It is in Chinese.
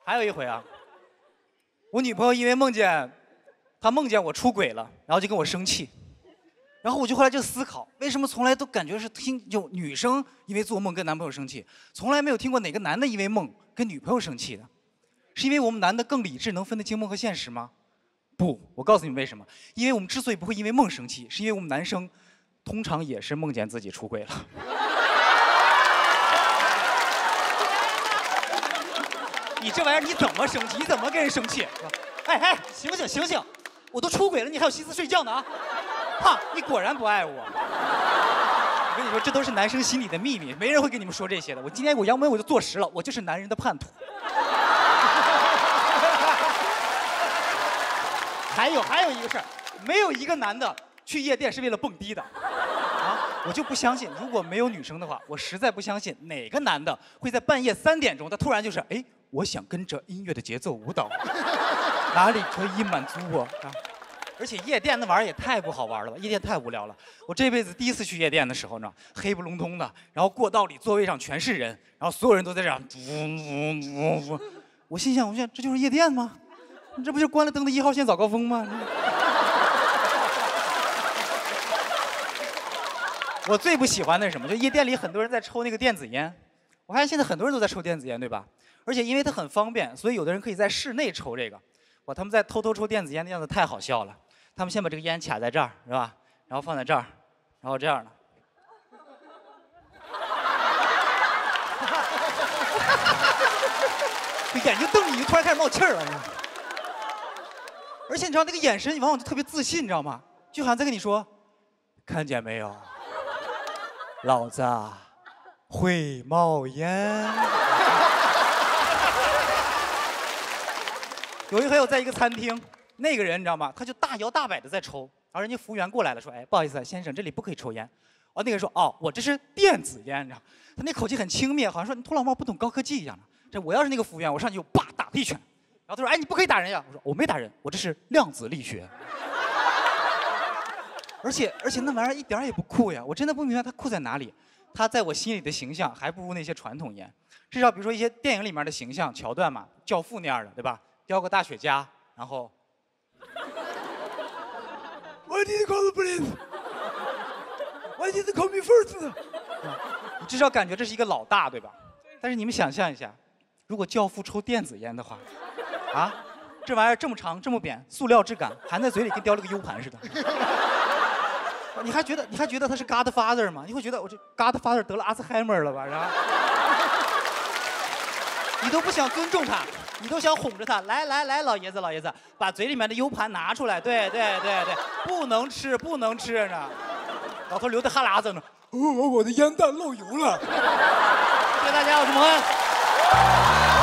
还有一回啊，我女朋友因为她梦见我出轨了，然后就跟我生气。然后我就后来就思考，为什么从来都感觉是就女生因为做梦跟男朋友生气，从来没有听过哪个男的因为梦跟女朋友生气的？是因为我们男的更理智，能分得清梦和现实吗？不，我告诉你们为什么。因为我们之所以不会因为梦生气，是因为我们男生通常也是梦见自己出轨了。你这玩意儿你怎么生气？你怎么跟人生气？哎，醒醒醒醒！我都出轨了，你还有心思睡觉呢啊？哈，你果然不爱我。我跟你说，这都是男生心里的秘密，没人会跟你们说这些的。我今天阳痿我就坐实了，我就是男人的叛徒。还有一个事儿，没有一个男的去夜店是为了蹦迪的。我就不相信，如果没有女生的话，我实在不相信哪个男的会在半夜3点钟，他突然就是，哎，我想跟着音乐的节奏舞蹈，哪里可以满足我啊？而且夜店那玩意儿也太不好玩了吧，夜店太无聊了。我这辈子第一次去夜店的时候呢，黑不隆咚的，然后过道里座位上全是人，然后所有人都在这样，我心想，这就是夜店吗？这不就是关了灯的1号线早高峰吗？我最不喜欢的是什么？就夜店里很多人在抽那个电子烟，我发现现在很多人都在抽电子烟，对吧？而且因为它很方便，所以有的人可以在室内抽这个。哇，他们在偷偷抽电子烟的样子太好笑了。他们先把这个烟卡在这儿，是吧？然后放在这儿，然后这样的。眼睛瞪你，突然开始冒气儿了。而且你知道那个眼神，往往就特别自信，你知道吗？就好像在跟你说，看见没有？老子会冒烟。有一回我在一个餐厅，那个人你知道吗？他就大摇大摆的在抽，然后人家服务员过来了，说：“哎，不好意思，先生，这里不可以抽烟。”哦，那个人说：“哦，我这是电子烟。”你知道，他那口气很轻蔑，好像说你土老帽不懂高科技一样的。这我要是那个服务员，我上去就叭打他一拳。然后他说：“哎，你不可以打人呀！”我说：“我没打人，我这是量子力学。”而且那玩意儿一点也不酷呀！我真的不明白它酷在哪里。它在我心里的形象还不如那些传统烟。至少比如说一些电影里面的形象桥段嘛，教父那样的，对吧？叼个大雪茄，然后 ，Why did you call the police? Why did you call me first? 你至少感觉这是一个老大，对吧？但是你们想象一下，如果教父抽电子烟的话，啊，这玩意儿这么长这么扁，塑料质感，含在嘴里跟叼了个 U 盘似的。你还觉得他是 Godfather 吗？你会觉得我这 Godfather 得了阿兹海默了吧？是吧？你都不想尊重他，你都想哄着他。来，老爷子，把嘴里面的 U 盘拿出来。对，不能吃呢。老头流的哈喇子呢。我的烟弹漏油了。谢谢大家，我是蒙恩。